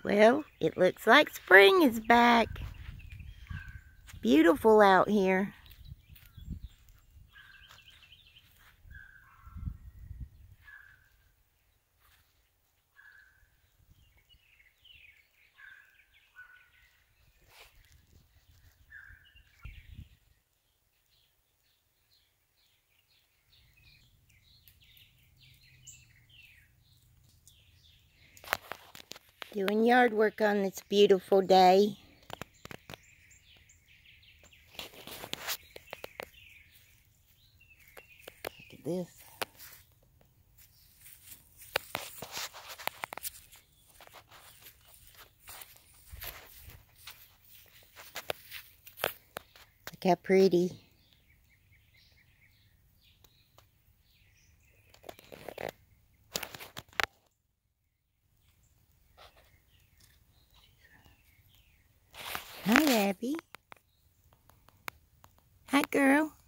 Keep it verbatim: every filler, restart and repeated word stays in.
Well, it looks like spring is back. It's beautiful out here. Doing yard work on this beautiful day. Look at this. Look how pretty. Hi, Abby. Hi, girl.